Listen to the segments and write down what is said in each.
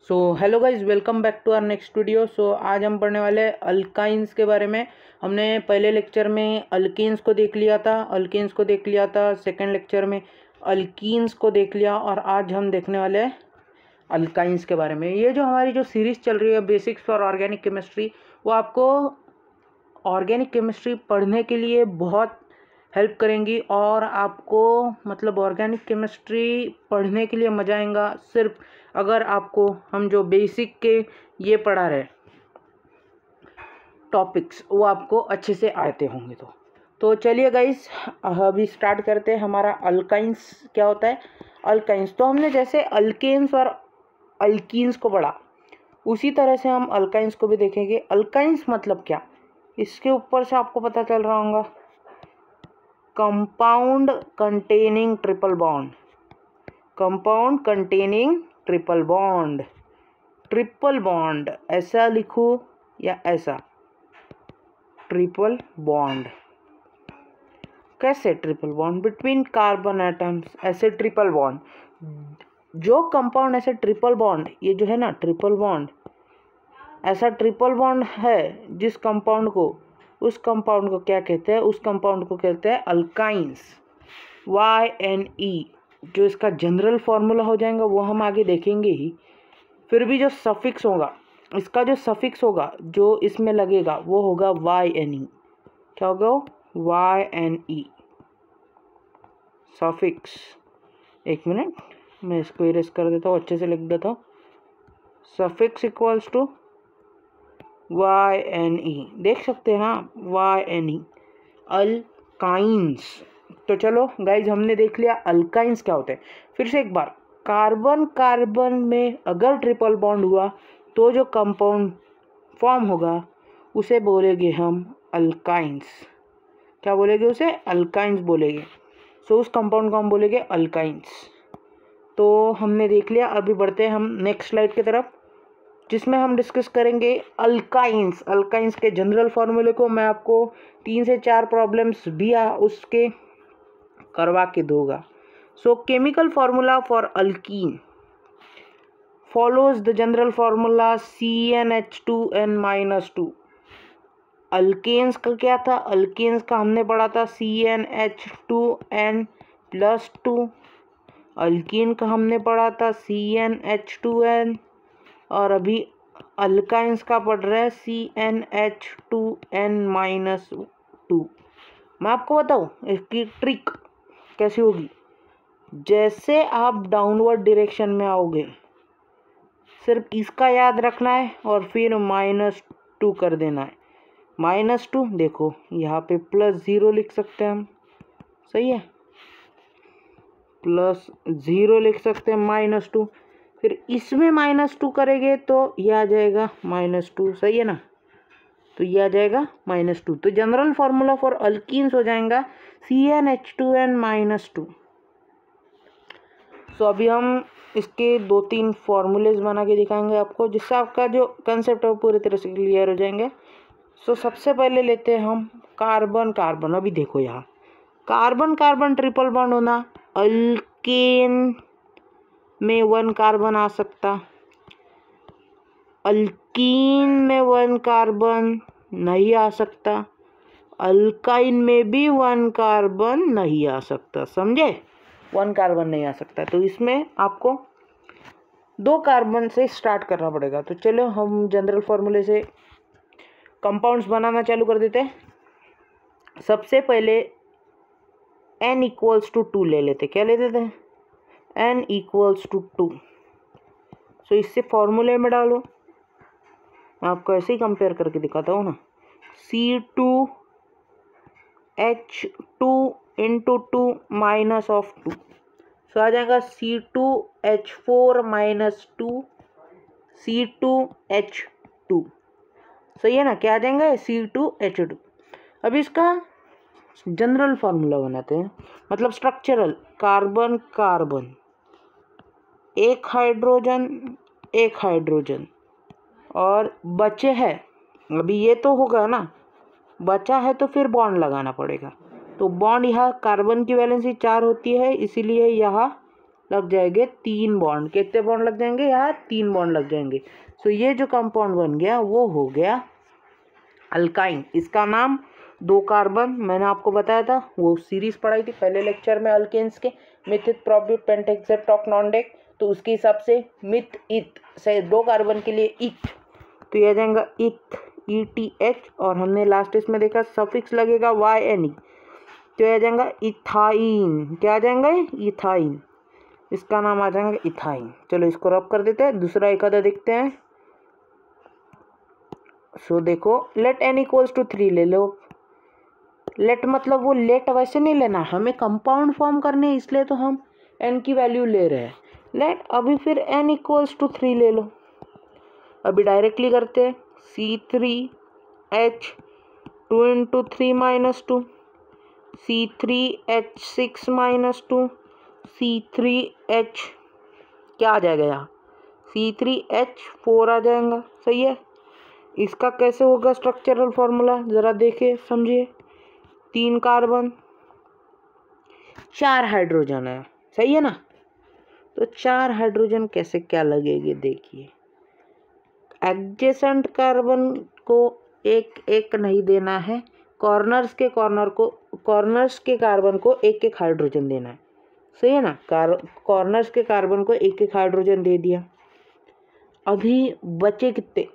Hello guys, welcome back to our next video. आज हम पढ़ने वाले हैं अल्काइंस के बारे में। हमने पहले लेक्चर में अल्कीन्स को देख लिया था, सेकंड लेक्चर में अल्कीन्स को देख लिया और आज हम देखने वाले हैं अल्काइंस के बारे में। ये जो हमारी जो सीरीज़ चल रही है बेसिक्स फॉर ऑर्गेनिक केमिस्ट्री, वो आपको ऑर्गेनिक केमिस्ट्री पढ़ने के लिए बहुत हेल्प करेंगी और आपको मतलब ऑर्गेनिक केमिस्ट्री पढ़ने के लिए मज़ा आएगा सिर्फ अगर आपको हम जो बेसिक के ये पढ़ा रहे टॉपिक्स वो आपको अच्छे से आते होंगे। तो चलिए गाइस, अभी स्टार्ट करते हैं। हमारा अल्काइंस क्या होता है। अल्काइंस तो हमने जैसे अल्केन्स और अल्कीन्स को पढ़ा, उसी तरह से हम अल्काइंस को भी देखेंगे। अल्काइंस मतलब क्या, इसके ऊपर से आपको पता चल रहा होगा, compound containing triple bond. Compound containing triple bond, triple bond ऐसा लिखो या ऐसा, ट्रिपल बॉन्ड। कैसे triple bond between carbon atoms, ऐसे ट्रिपल बॉन्ड। जो कंपाउंड ऐसे ट्रिपल बॉन्ड, ये जो है ना ट्रिपल बॉन्ड, ऐसा ट्रिपल बॉन्ड है जिस कंपाउंड को, उस कंपाउंड को क्या कहते हैं, उस कंपाउंड को कहते हैं अल्काइंस। YNE जो इसका जनरल फार्मूला हो जाएगा वो हम आगे देखेंगे ही। फिर भी जो सफिक्स होगा, इसका जो सफिक्स होगा जो इसमें लगेगा वो होगा YNE। क्या होगा YNE सफिक्स। एक मिनट, मैं इसको इरेज कर देता हूँ, अच्छे से लिख देता हूँ। सफिक्स इक्वल्स टू YNE, देख सकते हैं हाँ, YNE अल्काइंस। तो चलो गाइज, हमने देख लिया अल्काइंस क्या होते हैं। फिर से एक बार, कार्बन कार्बन में अगर ट्रिपल बॉन्ड हुआ तो जो कंपाउंड फॉर्म होगा उसे बोलेंगे हम अल्काइंस। क्या बोलेंगे उसे, अल्काइंस बोलेंगे। उस कंपाउंड को हम बोलेंगे अल्काइंस। तो हमने देख लिया, अभी बढ़ते हैं हम नेक्स्ट स्लाइड की तरफ, जिसमें हम डिस्कस करेंगे अल्काइंस। अल्काइंस के जनरल फार्मूले को मैं आपको 3 से 4 प्रॉब्लम्स भी उसके करवा के दूंगा। Chemical formula for alkene follows the general formula CnH2n-2। Alkanes का क्या था, अल्केन्स का हमने पढ़ा था CnH2n+2। अल्कीन का हमने पढ़ा था CnH2n, और अभी अल्काइंस का पढ़ रहे हैं CnH2n-2। मैं आपको बताऊं इसकी ट्रिक कैसी होगी। जैसे आप डाउनवर्ड डायरेक्शन में आओगे, सिर्फ इसका याद रखना है और फिर -2 कर देना है। -2 देखो यहाँ पे +0 लिख सकते हैं हम, सही है, +0 लिख सकते हैं, -2। फिर इसमें -2 करेंगे तो ये आ जाएगा -2, सही है ना, तो ये आ जाएगा -2। तो जनरल फार्मूला फॉर अल्कीन्स हो जाएगा CnH2n-2। अभी हम इसके 2-3 फार्मूलेज बना के दिखाएंगे आपको, जिससे आपका जो कंसेप्ट है वो पूरी तरह से क्लियर हो जाएंगे। सबसे पहले लेते हैं हम कार्बन कार्बन। अभी देखो यहाँ कार्बन कार्बन ट्रिपल बॉन्ड होना, अल्केन में 1 कार्बन आ सकता, अल्कीन में 1 कार्बन नहीं आ सकता, अल्काइन में भी 1 कार्बन नहीं आ सकता, समझे, 1 कार्बन नहीं आ सकता। तो इसमें आपको 2 कार्बन से स्टार्ट करना पड़ेगा। तो चलो हम जनरल फार्मूले से कंपाउंड्स बनाना चालू कर देते हैं। सबसे पहले n = 2 ले लेते। क्या ले लेते हैं, n = 2। इससे फॉर्मूले में डालो, मैं आपको ऐसे ही कंपेयर करके दिखाता हूँ ना। C2H2 × 2 -2, आ जाएगा C2H4 - 2 C2H2, सही है ना, क्या आ जाएगा C2H2। अब इसका जनरल फार्मूला बनाते हैं, मतलब स्ट्रक्चरल। कार्बन कार्बन, एक हाइड्रोजन और बचे है, अभी ये तो होगा ना, बचा है तो फिर बॉन्ड लगाना पड़ेगा। तो बॉन्ड यहाँ कार्बन की वैलेंसी 4 होती है, इसीलिए यहाँ लग जाएंगे 3 बॉन्ड। कितने बॉन्ड लग जाएंगे? यहाँ 3 बॉन्ड लग जाएंगे। सो ये जो कंपाउंड बन गया वो हो गया अल्काइन। इसका नाम 2 कार्बन, मैंने आपको बताया था, वो सीरीज पढ़ाई थी पहले लेक्चर में अल्केन्स के, मिथित, प्रोप्यूट, पेंटेक्सेप्टॉक, नॉनडेक। तो उसके हिसाब से मिथ इत से 2 कार्बन के लिए इथ, तो ये आ जाएगा इथ, ETH। और हमने लास्ट इसमें देखा सफिक्स लगेगा YNE, तो ये आ जाएगा इथाइन। क्या आ जाएगा? इथाइन। इसका नाम आ जाएगा इथाइन। चलो इसको रब कर देते हैं। दूसरा एक आधा देखते हैं। सो देखो, लेट n इक्वल्स टू 3 ले लो। लेट मतलब वो लेट वैसे नहीं लेना, हमें कंपाउंड फॉर्म करने, इसलिए तो हम n की वैल्यू ले रहे हैं। लेट अभी फिर n इक्वल्स टू 3 ले लो। अभी डायरेक्टली करते हैं। C3H 2 into 3 minus 2, C3H6 minus 2, C3H क्या आ जाएगा यहाँ? C3H4 आ जाएगा। सही है। इसका कैसे होगा स्ट्रक्चरल फॉर्मूला, ज़रा देखिए समझिए। 3 कार्बन 4 हाइड्रोजन है, सही है ना? तो 4 हाइड्रोजन कैसे क्या लगेगी देखिए। एडजेसेंट कार्बन को एक एक नहीं देना है, कॉर्नर्स के कार्बन को एक एक हाइड्रोजन देना है। सही है ना? कॉर्नर्स के कार्बन को एक एक हाइड्रोजन दे दिया। अभी बचे कितने?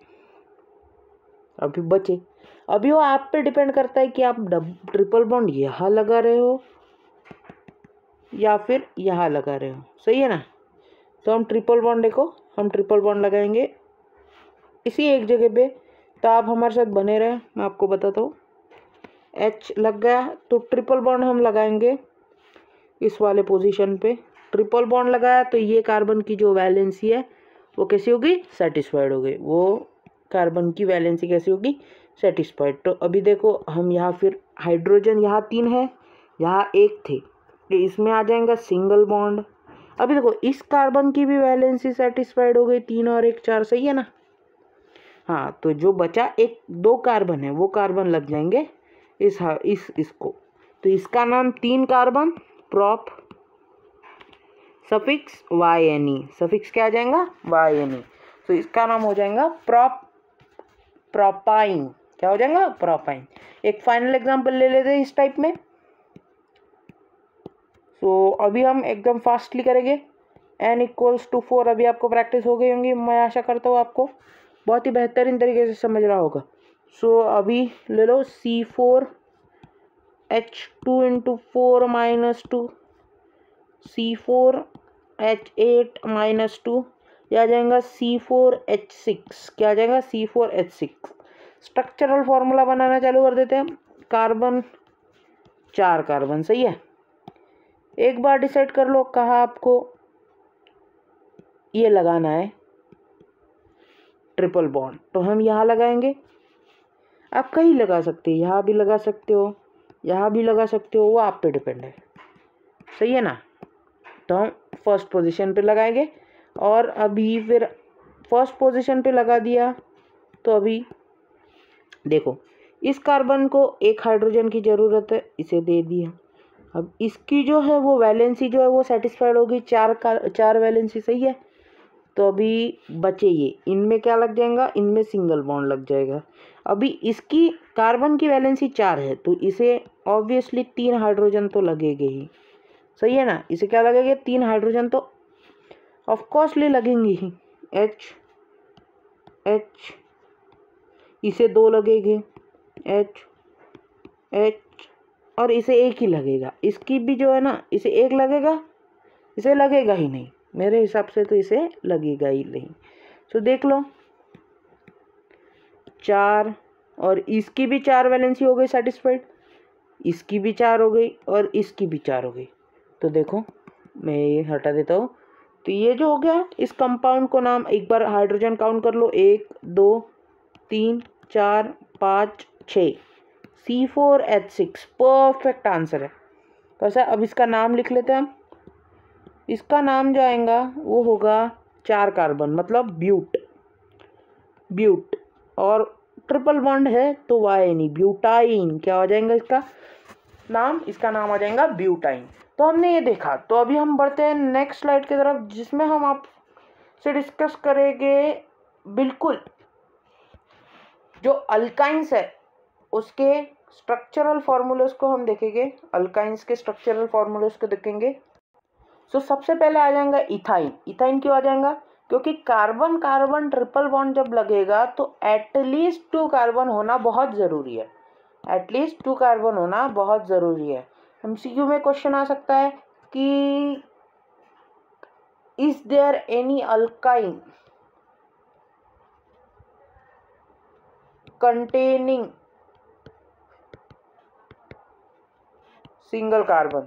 अभी वो आप पे डिपेंड करता है कि आप ट्रिपल बॉन्ड यहाँ लगा रहे हो या फिर यहाँ लगा रहे हो। सही है ना? तो हम ट्रिपल बॉन्ड लगाएंगे इसी एक जगह पे। तो आप हमारे साथ बने रहे, मैं आपको बताता हूँ। H लग गया तो ट्रिपल बॉन्ड हम लगाएंगे इस वाले पोजीशन पे। ट्रिपल बॉन्ड लगाया तो ये कार्बन की जो वैलेंसी है वो कैसी होगी? सेटिस्फाइड हो गई। वो कार्बन की वैलेंसी कैसी होगी? सेटिस्फाइड। तो अभी देखो हम यहाँ फिर हाइड्रोजन, यहाँ 3 है, यहाँ 1 थे, तो इसमें आ जाएगा सिंगल बॉन्ड। अभी देखो इस कार्बन की भी वैलेंसी सेटिस्फाइड हो गई, 3 और 1 4। सही है ना? हाँ, तो जो बचा 2 कार्बन है वो कार्बन लग जाएंगे इसको। तो इसका नाम 3 carbon, prop, suffix YNE। Suffix क्या आ जाएगा? YNE। तो इसका नाम हो जाएगा प्रोपाइन। क्या हो जाएगा? प्रोपाइन। एक फाइनल एग्जांपल ले लेते हैं इस टाइप में। तो अभी हम एकदम फास्टली करेंगे। n इक्वल्स टू 4 अभी आपको प्रैक्टिस हो गई होंगी, मैं आशा करता हूँ आपको बहुत ही बेहतरीन तरीके से समझ रहा होगा। सो अभी ले लो C4H2 into 4 minus 2, C4H8 minus 2, यह आ जाएगा C4H6। क्या आ जाएगा? C4H6। स्ट्रक्चरल फॉर्मूला बनाना चालू कर देते हैं। Carbon 4 carbon. सही है। एक बार डिसाइड कर लो कहाँ आपको ये लगाना है ट्रिपल बॉन्ड। तो हम यहाँ लगाएंगे। आप कहीं लगा सकते हो, यहाँ भी लगा सकते हो, यहाँ भी लगा सकते हो, वो आप पे डिपेंड है। सही है ना? तो हम फर्स्ट पोजीशन पे लगाएंगे। और अभी फिर फर्स्ट पोजीशन पे लगा दिया तो अभी देखो इस कार्बन को 1 हाइड्रोजन की ज़रूरत है, इसे दे दिया। अब इसकी जो है वो वैलेंसी जो है वो सेटिस्फाइड होगी, 4 वैलेंसी। सही है। तो अभी बचे ये, इनमें क्या लग जाएगा? इनमें सिंगल बॉन्ड लग जाएगा। अभी इसकी कार्बन की वैलेंसी 4 है तो इसे ऑब्वियसली 3 हाइड्रोजन तो लगेंगे ही। सही है ना? इसे क्या लगेगा? 3 हाइड्रोजन तो ऑफकोर्सली लगेंगे ही। H इसे 2 लगेंगे, H और इसे 1 ही लगेगा। इसकी भी जो है ना, इसे 1 लगेगा, इसे लगेगा ही नहीं। मेरे हिसाब से तो इसे लगेगा ही नहीं। तो देख लो 4 और इसकी भी 4 वैलेंसी हो गई सेटिस्फाइड, इसकी भी 4 हो गई और इसकी भी 4 हो गई। तो देखो मैं ये हटा देता हूँ। तो ये जो हो गया, इस कंपाउंड को नाम एक बार हाइड्रोजन काउंट कर लो, 1 2 3 4 5 6, C4H6 परफेक्ट आंसर है। तो ऐसा अब इसका नाम लिख लेते हैं हम। इसका नाम जो आएगा वो होगा 4 कार्बन, मतलब ब्यूट और ट्रिपल बॉन्ड है तो YNE, ब्यूटाइन। क्या हो जाएगा इसका नाम? इसका नाम आ जाएगा ब्यूटाइन। तो तो हमने ये देखा। तो अभी हम बढ़ते हैं नेक्स्ट स्लाइड की तरफ, जिसमें हम आपसे डिस्कस करेंगे बिल्कुल जो अल्काइंस है उसके स्ट्रक्चरल फॉर्मूलेस को हम देखेंगे, अल्काइंस के स्ट्रक्चरल फॉर्मूलेस को देखेंगे। सो सबसे पहले आ जाएगा इथाइन। इथाइन क्यों आ जाएगा? क्योंकि कार्बन कार्बन ट्रिपल बॉन्ड जब लगेगा तो एटलीस्ट 2 कार्बन होना बहुत ज़रूरी है, एटलीस्ट 2 कार्बन होना बहुत ज़रूरी है। एमसीक्यू में क्वेश्चन आ सकता है कि is there any alkyne containing single carbon,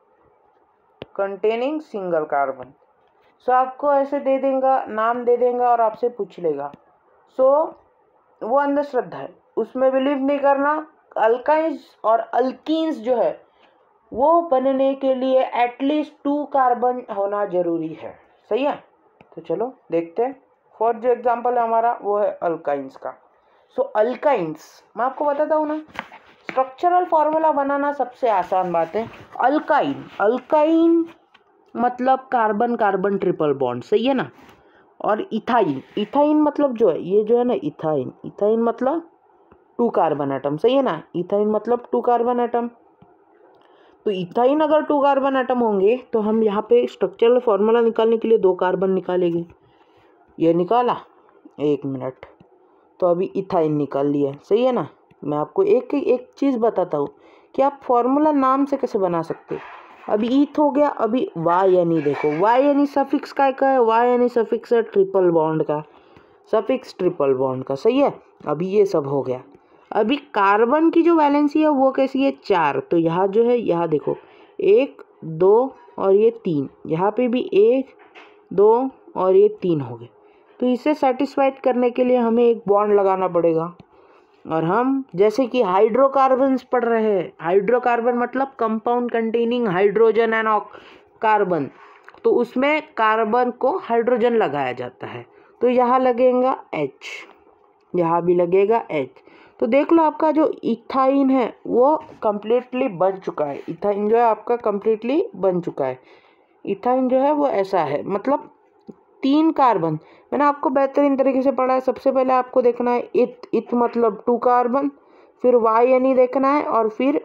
containing single carbon. So आपको ऐसे दे देगा, नाम दे देगा और आपसे पूछ लेगा। सो वो अंधश्रद्धा है, उसमें बिलीव नहीं करना। अल्काइंस और अल्कीन्स जो है वो बनने के लिए एटलीस्ट 2 कार्बन होना जरूरी है। सही है, तो चलो देखते हैं। फर्स्ट जो एग्जांपल है हमारा वो है अल्काइंस का। सो अल्काइंस मैं आपको बताता हूँ ना, स्ट्रक्चरल फॉर्मूला बनाना सबसे आसान बात है। अल्काइन, अल्काइन मतलब कार्बन कार्बन ट्रिपल बॉन्ड, सही है ना। और इथाइन, इथाइन मतलब जो है ये जो है ना इथाइन, इथाइन मतलब 2 कार्बन एटम, सही है ना। इथाइन मतलब 2 कार्बन एटम। तो इथाइन अगर 2 कार्बन एटम होंगे तो हम यहाँ पे स्ट्रक्चरल फॉर्मूला निकालने के लिए 2 कार्बन निकालेंगे। ये निकाला, 1 मिनट, तो अभी इथाइन निकाल लिया, सही है ना। मैं आपको एक चीज़ बताता हूँ कि आप फॉर्मूला नाम से कैसे बना सकते हो। अभी ईथ हो गया, अभी वाई यानी देखो, वाई यानी सफिक्स का है, वाई यानी सफिक्स है ट्रिपल बॉन्ड का, सफिक्स ट्रिपल बॉन्ड का, सही है। अभी ये सब हो गया। अभी कार्बन की जो वैलेंसी है वो कैसी है? 4। तो यहाँ जो है, यहाँ देखो 1 2 और ये 3, यहाँ पे भी 1 2 और ये 3 हो गए। तो इसे सेटिस्फाइड करने के लिए हमें एक बॉन्ड लगाना पड़ेगा। और हम जैसे कि हाइड्रोकार्बन्स पढ़ रहे हैं, हाइड्रोकार्बन मतलब compound containing hydrogen and carbon, तो उसमें कार्बन को हाइड्रोजन लगाया जाता है। तो यहाँ लगेगा H, यहाँ भी लगेगा H। तो देख लो आपका जो इथाइन है वो कंप्लीटली बन चुका है। इथाइन जो है आपका कंप्लीटली बन चुका है। इथाइन जो है वो ऐसा है, मतलब 3 कार्बन। मैंने आपको बेहतरीन तरीके से पढ़ा है। सबसे पहले आपको देखना है इथ मतलब 2 कार्बन, फिर वाई यानी देखना है, और फिर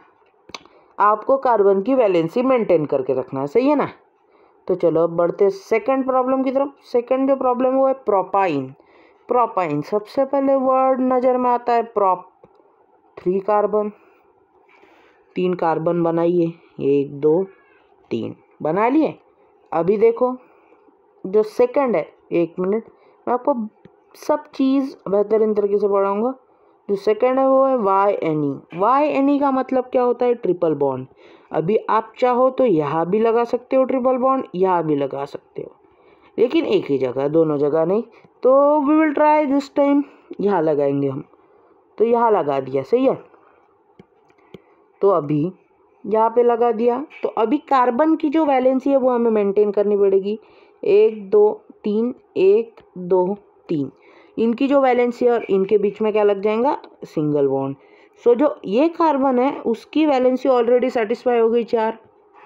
आपको कार्बन की वैलेंसी मेंटेन करके रखना है, सही है ना। तो चलो अब बढ़ते सेकंड प्रॉब्लम की तरफ। सेकंड जो प्रॉब्लम है वो है प्रोपाइन। प्रोपाइन सबसे पहले वर्ड नज़र में आता है प्रोप, 3 कार्बन, 3 कार्बन बनाइए, 1 2 3 बना लिए। अभी देखो जो सेकंड है, 1 मिनट, मैं आपको सब चीज़ बेहतरीन तरीके से पढ़ाऊँगा। जो सेकंड है वो है Y N E. Y N E का मतलब क्या होता है? Triple bond. अभी आप चाहो तो यहाँ भी लगा सकते हो ट्रिपल बॉन्ड, यहाँ भी लगा सकते हो, लेकिन एक ही जगह, दोनों जगह नहीं। तो we will try this time, यहाँ लगाएंगे हम। तो यहाँ लगा दिया, सही है। तो अभी यहाँ पे लगा दिया। तो अभी कार्बन की जो वैलेंसी है वो हमें मेंटेन करनी पड़ेगी। 1 2 3, 1 2 3, इनकी जो वैलेंसी है और इनके बीच में क्या लग जाएगा? Single bond. सो जो ये कार्बन है उसकी वैलेंसी ऑलरेडी सेटिस्फाई हो गई 4।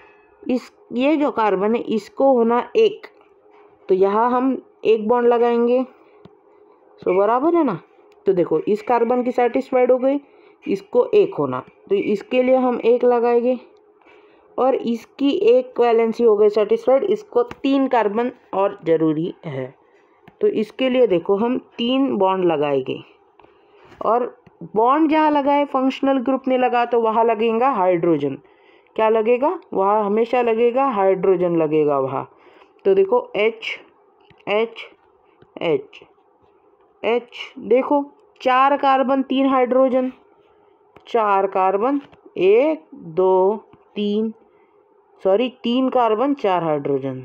ये जो कार्बन है इसको होना 1, तो यहाँ हम 1 बॉन्ड लगाएंगे। सो बराबर है ना। तो देखो इस कार्बन की सेटिस्फाइड हो गई, इसको 1 होना, तो इसके लिए हम 1 लगाएंगे, और इसकी 1 वैलेंसी हो गई सेटिस्फाइड, इसको 3 कार्बन और ज़रूरी है। तो इसके लिए देखो हम 3 बॉन्ड लगाएंगे, और बॉन्ड जहाँ लगाए फंक्शनल ग्रुप ने लगा तो वहाँ लगेगा हाइड्रोजन। क्या लगेगा? वहाँ हमेशा लगेगा हाइड्रोजन लगेगा वहाँ। तो देखो H H H H, देखो 4 carbon 3 hydrogen, 4 carbon 1 2 3, sorry 3 carbon 4 hydrogen,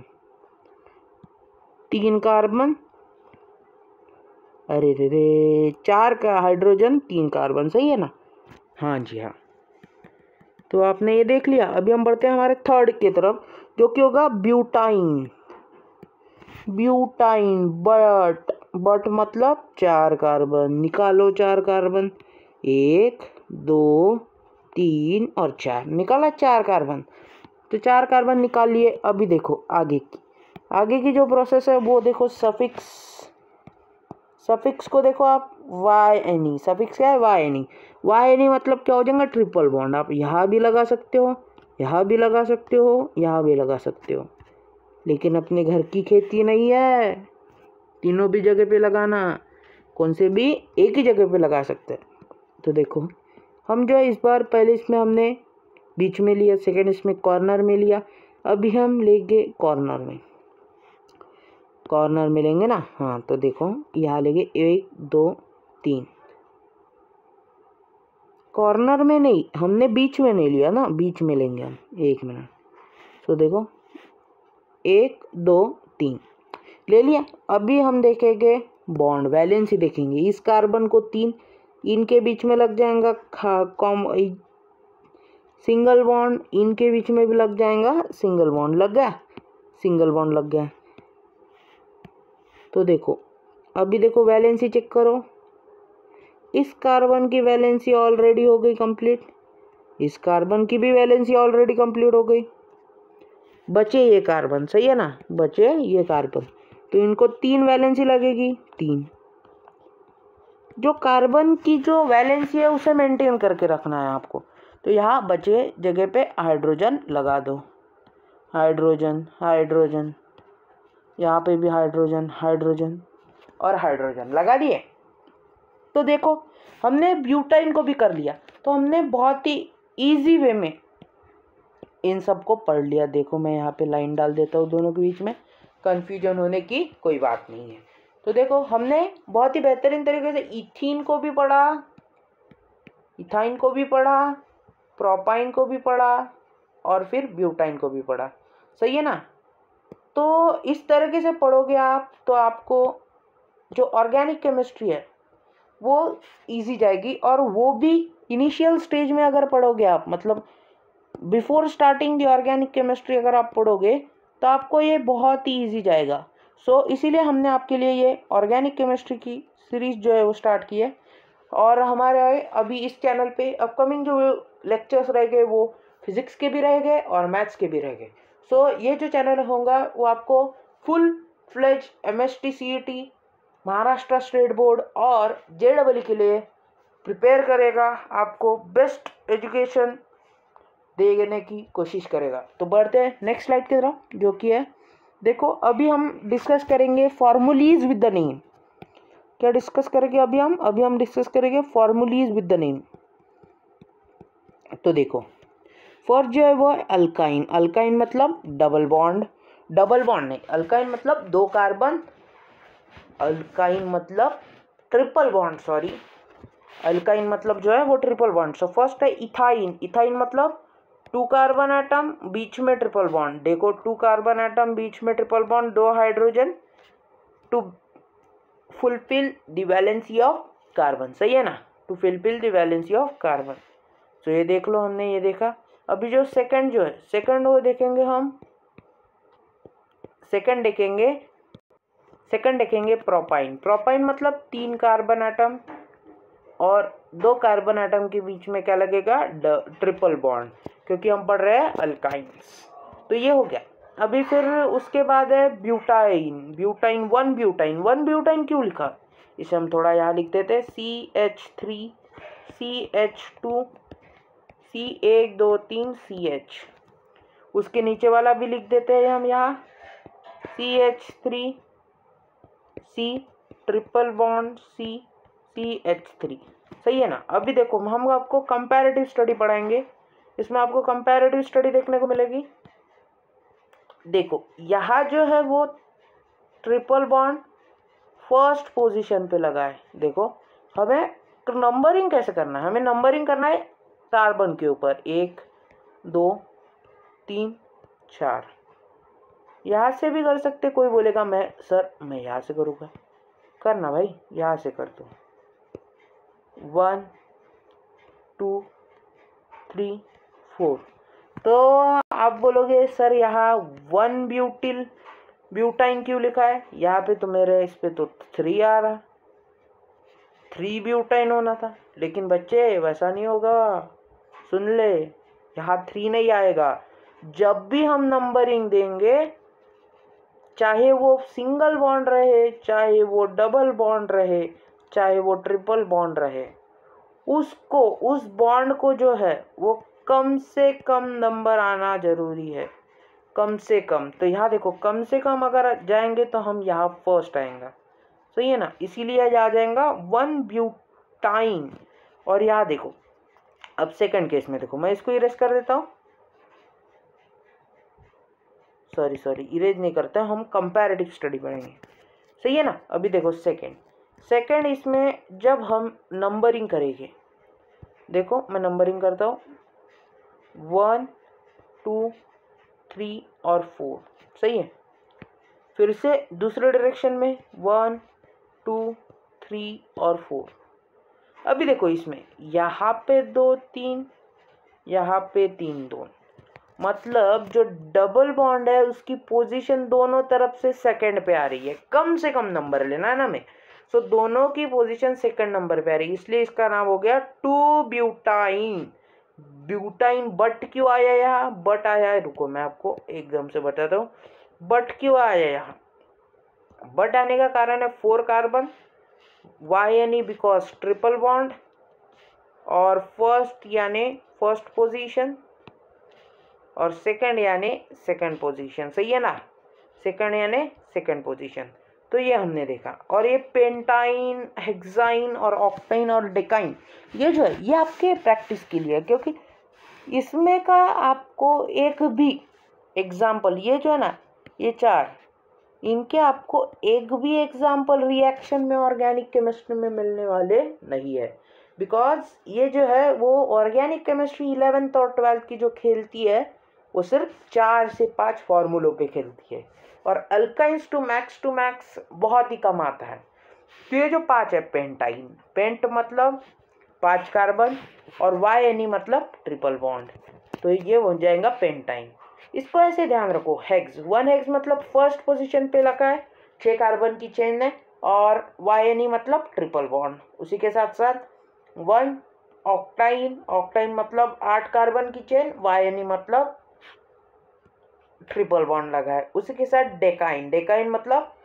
3 carbon, अरे रे रे, 4 का हाइड्रोजन 3 कार्बन, सही है ना। हाँ जी हाँ। तो आपने ये देख लिया। अभी हम बढ़ते हैं हमारे थर्ड की तरफ, जो कि होगा ब्यूटाइन। ब्यूटाइन, बट मतलब 4 कार्बन, निकालो 4 कार्बन, 1 2 3 और 4, निकाला 4 कार्बन। तो 4 कार्बन निकाल लिए। अभी देखो आगे की जो प्रोसेस है वो देखो, सफिक्स को देखो आप, YNE। सफिक्स क्या है? YNE। YNE मतलब क्या हो जाएगा? Triple bond. आप यहाँ भी लगा सकते हो, यहाँ भी लगा सकते हो, यहाँ भी लगा सकते हो, लेकिन अपने घर की खेती नहीं है, तीनों भी जगह पे लगाना, कौन से भी एक ही जगह पे लगा सकते हैं। तो देखो हम जो है इस बार पहले इसमें हमने बीच में लिया, सेकंड इसमें कॉर्नर में लिया, अभी हम लेंगे कॉर्नर में लेंगे ना। हाँ तो देखो यहाँ लेंगे 1 2 3, कॉर्नर में नहीं, हमने बीच में नहीं लिया ना, बीच में लेंगे हम। 1 मिनट। तो देखो 1 2 3 ले लिया। अभी हम देखेंगे बॉन्ड वैलेंसी, देखेंगे इस कार्बन को 3 इनके बीच में लग जाएगा सिंगल बॉन्ड, इनके बीच में भी लग जाएगा सिंगल बॉन्ड, लग गया, सिंगल बॉन्ड लग गया। तो देखो अभी देखो वैलेंसी चेक करो, इस कार्बन की वैलेंसी ऑलरेडी हो गई कंप्लीट, इस कार्बन की भी वैलेंसी ऑलरेडी कंप्लीट हो गई, बचे ये कार्बन, सही है ना, बचे ये कार्बन, तो इनको 3 वैलेंसी लगेगी, 3। जो कार्बन की जो वैलेंसी है उसे मेंटेन करके रखना है आपको, तो यहाँ बचे जगह पे हाइड्रोजन लगा दो, हाइड्रोजन हाइड्रोजन, यहाँ पे भी हाइड्रोजन हाइड्रोजन और हाइड्रोजन लगा दिए। तो देखो हमने ब्यूटाइन को भी कर लिया, तो हमने बहुत ही इजी वे में इन सब को पढ़ लिया। देखो मैं यहाँ पे लाइन डाल देता हूँ दोनों के बीच में, कन्फ्यूजन होने की कोई बात नहीं है। तो देखो हमने बहुत ही बेहतरीन तरीके से इथीन को भी पढ़ा, इथाइन को भी पढ़ा, प्रोपाइन को भी पढ़ा और फिर ब्यूटाइन को भी पढ़ा, सही है ना। तो इस तरीके से पढ़ोगे आप तो आपको जो ऑर्गेनिक केमिस्ट्री है वो इजी जाएगी, और वो भी इनिशियल स्टेज में अगर पढ़ोगे आप, मतलब before starting the organic chemistry अगर आप पढ़ोगे तो आपको ये बहुत ही इजी जाएगा। सो इसीलिए हमने आपके लिए ये ऑर्गेनिक केमिस्ट्री की सीरीज जो है वो स्टार्ट की है, और हमारे अभी इस चैनल पे अपकमिंग जो लेक्चर्स रह गए वो फिजिक्स के भी रह गए और मैथ्स के भी रह गए। सो ये जो चैनल होगा वो आपको full fledge MST CET, Maharashtra state board और JEE के लिए प्रिपेयर करेगा, आपको बेस्ट एजुकेशन देने की कोशिश करेगा। तो बढ़ते हैं नेक्स्ट स्लाइड की तरफ, जो कि है देखो अभी हम डिस्कस करेंगे फॉर्मूलीज विद द नेम। क्या डिस्कस करेंगे अभी हम डिस्कस करेंगे फॉर्मूलीज विद द नेम। तो देखो फर्स्ट जो है वो अल्काइन, अल्काइन मतलब डबल बॉन्ड नहीं, अल्काइन मतलब 2 कार्बन, अल्काइन मतलब ट्रिपल बॉन्ड, सॉरी, अल्काइन मतलब जो है वो ट्रिपल बॉन्ड। सो फर्स्ट है इथाइन, इथाइन मतलब 2 कार्बन एटम बीच में ट्रिपल बॉन्ड, देखो 2 कार्बन एटम बीच में triple bond, 2 hydrogen to fulfil the valency of carbon, सही है ना, to fulfil the valency of carbon. तो ये देख लो, हमने ये देखा। अभी जो सेकंड जो है, सेकंड वो देखेंगे हम, सेकंड देखेंगे प्रोपाइन, प्रोपाइन मतलब 3 कार्बन एटम और 2 कार्बन एटम के बीच में क्या लगेगा? ट्रिपल बॉन्ड, क्योंकि हम पढ़ रहे हैं अल्काइंस। तो ये हो गया। अभी फिर उसके बाद है ब्यूटाइन, ब्यूटाइन 1 ब्यूटाइन, 1 ब्यूटाइन क्यों लिखा, इसे हम थोड़ा यहाँ लिख देते हैं, CH3 CH2 C1 2 3 CH, उसके नीचे वाला भी लिख देते हैं हम यहाँ CH3 C triple bond C CH3, सही है ना। अभी देखो हम आपको कंपैरेटिव स्टडी पढ़ाएंगे, इसमें आपको कंपैरेटिव स्टडी देखने को मिलेगी। देखो यहाँ जो है वो ट्रिपल बॉन्ड फर्स्ट पोजीशन पे लगा है। देखो हमें नंबरिंग कैसे करना है, हमें नंबरिंग करना है कार्बन के ऊपर, 1 2 3 4, यहाँ से भी कर सकते। कोई बोलेगा मैं यहाँ से करूँगा, करना भाई, यहाँ से कर दो, 1 2 3 4। तो आप बोलोगे सर यहाँ 1 ब्यूटाइन क्यों लिखा है, यहाँ पे तो मेरे इस पे तो 3 आ रहा, 3 ब्यूटाइन होना था। लेकिन बच्चे वैसा नहीं होगा, सुन ले, यहाँ 3 नहीं आएगा, जब भी हम नंबरिंग देंगे, चाहे वो सिंगल बॉन्ड रहे, चाहे वो डबल बॉन्ड रहे, चाहे वो ट्रिपल बॉन्ड रहे, उसको, उस बॉन्ड को जो है वो कम से कम नंबर आना जरूरी है, कम से कम। तो यहाँ देखो कम से कम अगर जाएंगे तो हम यहाँ फर्स्ट आएंगे, सही है ना, इसीलिए आ जाएगा 1 ब्यूटाइन। और यहाँ देखो अब सेकंड केस में देखो, मैं इसको इरेज कर देता हूँ, सॉरी इरेज नहीं करते, हम कंपैरेटिव स्टडी पढ़ेंगे, सही है ना। अभी देखो सेकंड इसमें जब हम नंबरिंग करेंगे, देखो मैं नंबरिंग करता हूँ 1 2 3 और 4, सही है। फिर से दूसरे डायरेक्शन में 1 2 3 और 4। अभी देखो इसमें यहाँ पे 2 3, यहाँ पे 3 2, मतलब जो डबल बॉन्ड है उसकी पोजीशन दोनों तरफ से सेकंड पे आ रही है, कम से कम नंबर लेना है ना हमें। सो दोनों की पोजीशन सेकंड नंबर पे आ रही है, इसलिए इसका नाम हो गया 2 ब्यूटाइन। ब्यूटाइन बट क्यों आया यहाँ, बट आया है, रुको मैं आपको एकदम से बताता हूँ बट क्यों आया यहाँ। बट आने का कारण है 4 कार्बन, वाई यानी बिकॉज ट्रिपल बॉन्ड, और फर्स्ट यानी फर्स्ट पोजीशन, और सेकंड यानी सेकंड पोजीशन, सही है ना, सेकंड यानी सेकंड पोजीशन। तो ये हमने देखा। और ये पेंटाइन, हेक्साइन और ऑक्टाइन और डेकाइन, ये जो है ये आपके प्रैक्टिस के लिए है, क्योंकि इसमें का आपको एक भी एग्जाम्पल, ये जो है ना ये 4, इनके आपको एक भी एग्जाम्पल रिएक्शन में ऑर्गेनिक केमिस्ट्री में मिलने वाले नहीं है, बिकॉज ये जो है वो ऑर्गेनिक केमिस्ट्री 11th और 12th की जो खेलती है वो सिर्फ 4 से 5 फार्मूलों पे खेलती है, और अल्काइंस टू मैक्स बहुत ही कम आता है। तो ये जो 5 है पेंटाइन, पेंट मतलब 5 कार्बन, और वाई एनी मतलब ट्रिपल बॉन्ड, तो ये हो जाएगा पेंटाइन। इसको ऐसे ध्यान रखो, हेक्स 1 हेक्स मतलब फर्स्ट पोजीशन पे लगा है, 6 कार्बन की चेन है, और वाई एनी मतलब ट्रिपल बॉन्ड। उसी के साथ साथ 1 ऑक्टाइन मतलब 8 कार्बन की चेन, वाई एनी मतलब ट्रिपल बॉन्ड लगा है। उसी के साथ डेकाइन मतलब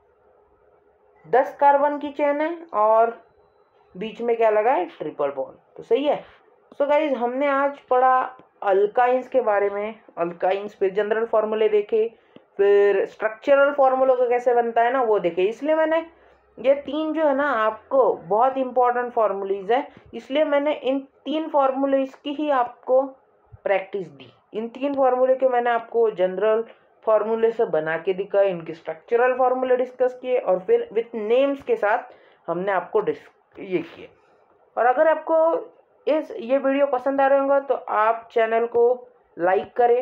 10 कार्बन की चेन है, और बीच में क्या लगा है, ट्रिपल बॉन्ड। तो सही है। सो गाइज हमने आज पढ़ा अल्काइंस के बारे में, अल्काइंस, फिर जनरल फार्मूले देखे, फिर स्ट्रक्चरल फार्मूलों का कैसे बनता है ना वो देखे। इसलिए मैंने ये 3 जो है ना आपको बहुत इंपॉर्टेंट फार्मूलीज है, इसलिए मैंने इन 3 फार्मूलेज की ही आपको प्रैक्टिस दी। इन 3 फार्मूले के मैंने आपको जनरल फार्मूले से बना के दिखाए, इनके स्ट्रक्चरल फार्मूले डिस्कस किए, और फिर विथ नेम्स के साथ हमने आपको ये किए। और अगर आपको ये वीडियो पसंद आ रहा होगा तो आप चैनल को लाइक करें,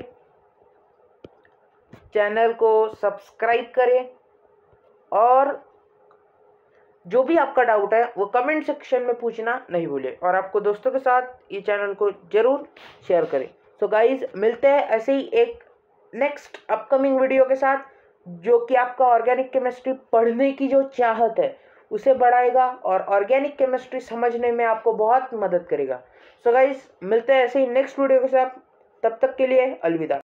चैनल को सब्सक्राइब करें, और जो भी आपका डाउट है वो कमेंट सेक्शन में पूछना नहीं भूलें, और आपको दोस्तों के साथ ये चैनल को जरूर शेयर करें। सो गाइज मिलते हैं ऐसे ही एक नेक्स्ट अपकमिंग वीडियो के साथ, जो कि आपका ऑर्गेनिक केमिस्ट्री पढ़ने की जो चाहत है उसे बढ़ाएगा, और ऑर्गेनिक केमिस्ट्री समझने में आपको बहुत मदद करेगा। सो गाइज मिलते हैं ऐसे ही नेक्स्ट वीडियो के साथ, तब तक के लिए अलविदा।